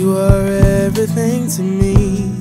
You are everything to me.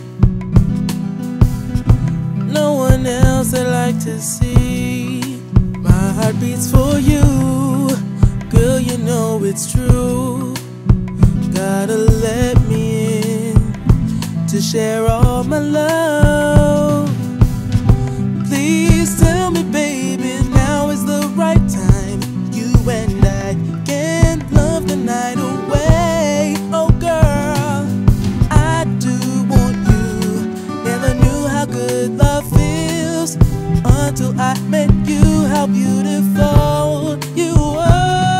No one else I'd like to see. My heart beats for you. Girl, you know it's true. Gotta let me in to share all my love. Please tell me, baby, now is the right time. You and I can't love the night away. Oh girl, I do want you. Never knew how good love feels until I met you. How beautiful you are.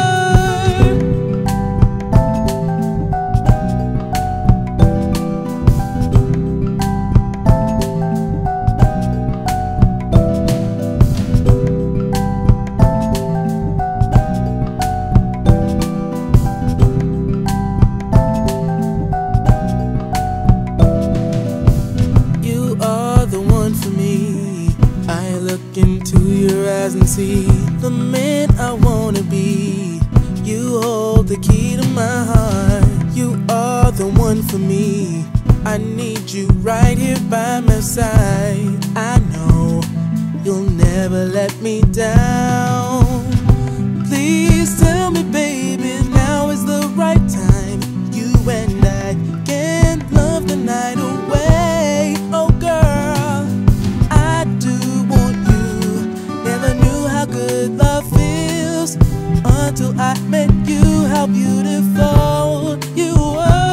Look into your eyes and see the man I wanna be. You hold the key to my heart. You are the one for me. I need you right here by my side. I know you'll never let me down. Please tell me, baby, now is the right time. You and I can't love the night away. Oh girl, I do want you. Never knew how good love feels until I met you. How beautiful you are.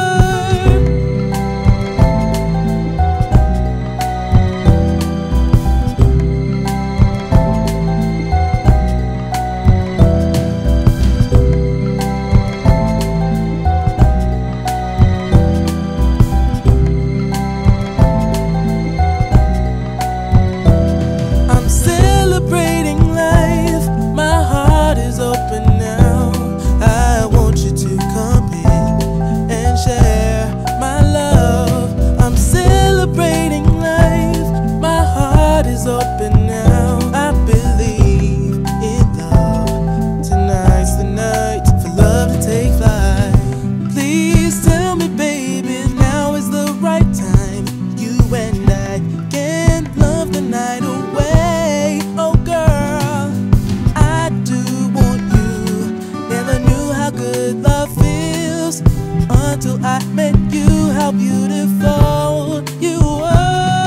Open now. I believe in love. Tonight's the night for love to take flight. Please tell me, baby, now is the right time. You and I can't love the night away. Oh girl, I do want you. Never knew how good love feels until I met you. How beautiful you are.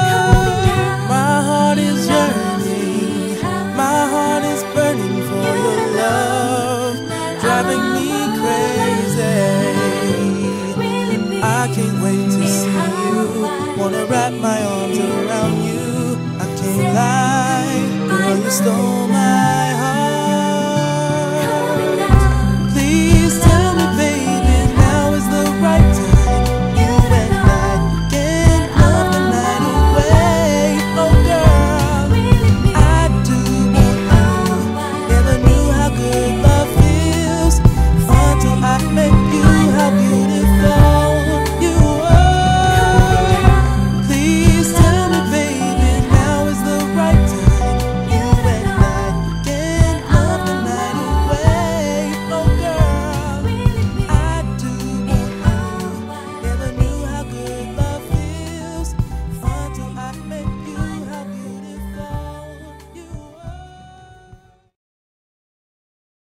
Driving me crazy. I can't wait to see you. Wanna wrap my arms around you. I can't lie, girl, you stole my